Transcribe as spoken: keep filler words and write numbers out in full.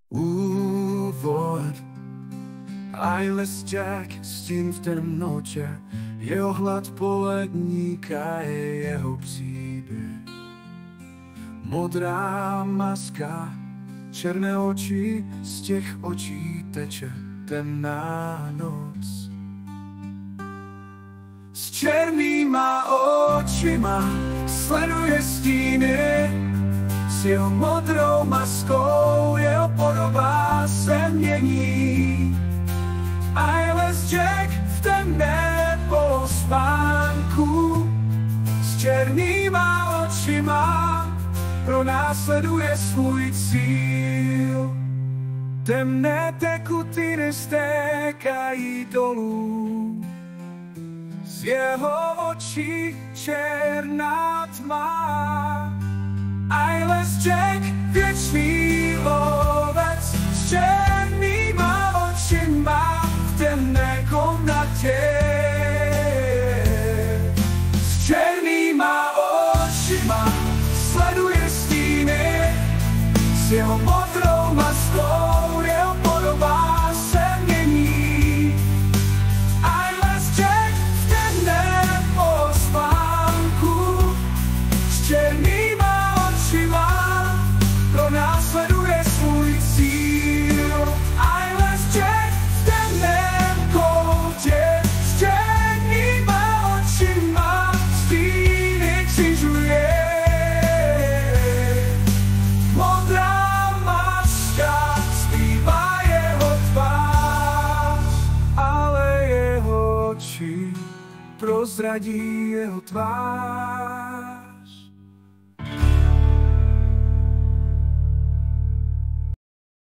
Úvod. Eyeless Jack, stín v temnotě, jeho hlad poledníka je jeho příběh. Modrá maska, černé oči, z těch očí teče temná noc. S černýma očima sleduje stíny, s jeho modrou maskou jeho podoba se mění. Eyeless Jack v temné polospánku s černýma očima pronásleduje svůj cíl. Temné tekutiny stékají dolů, z jeho očí černá tma. Eyeless Jack, věčný lovec s černýma očima v temné komnatě. S černýma očima sleduje stíny, s jeho modrou maskou jeho podoba se mění. Eyeless Jack v temné polospánku s černýma očima pronásleduje svůj cíl. Eyeless Jack v temném koutě s černýma očima stíny křižuje. Modrá maska zpívá jeho tvář, ale jeho oči prozradí jeho tvář.